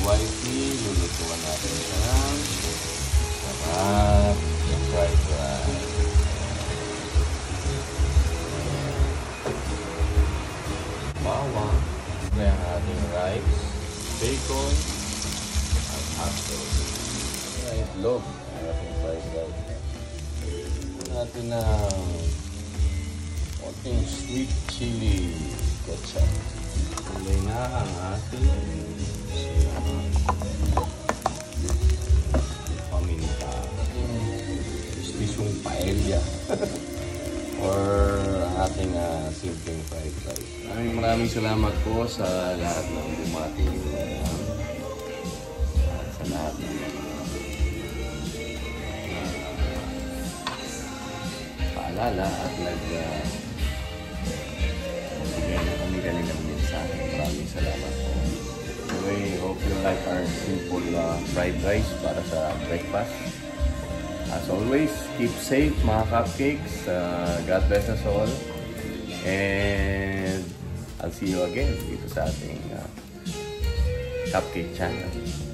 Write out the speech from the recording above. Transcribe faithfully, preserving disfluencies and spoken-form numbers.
wifey, lulutuan natin siya ng sarap na fried rice. Bawang, ito yung ating rice, bacon, at apple. Ito na itlog ang ating fried rice. Ito natin ng konting sweet chili ketchup. Kulay na ang ating paminta. Stisyong paella. Or ang ating uh, simpleng fried rice. Maraming maraming salamat po sa lahat ng bumati. Uh, sa lahat ng uh, paalala at nag uh, bigay na kami kanilang mensahe. Maraming salamat po. Anyway, hope you like our simple uh, fried rice para sa breakfast. As always, keep safe mga cupcakes. Uh, God bless us all. And I'll see you again dito sa ating uh, cupcake channel.